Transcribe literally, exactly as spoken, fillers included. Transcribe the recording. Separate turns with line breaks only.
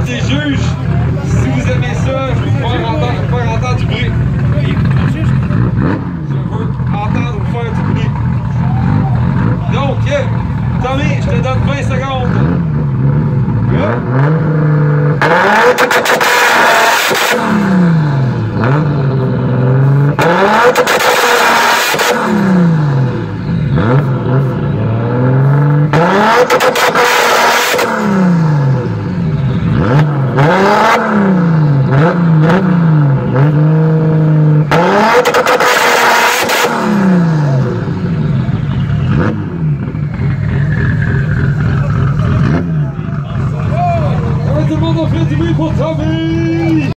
être les juges. Si vous aimez ça, je vais vous faire entendre, vous faire entendre du bruit. Je veux entendre vous faire du bruit. Donc, Tommy, je te donne vingt secondes. Yeah.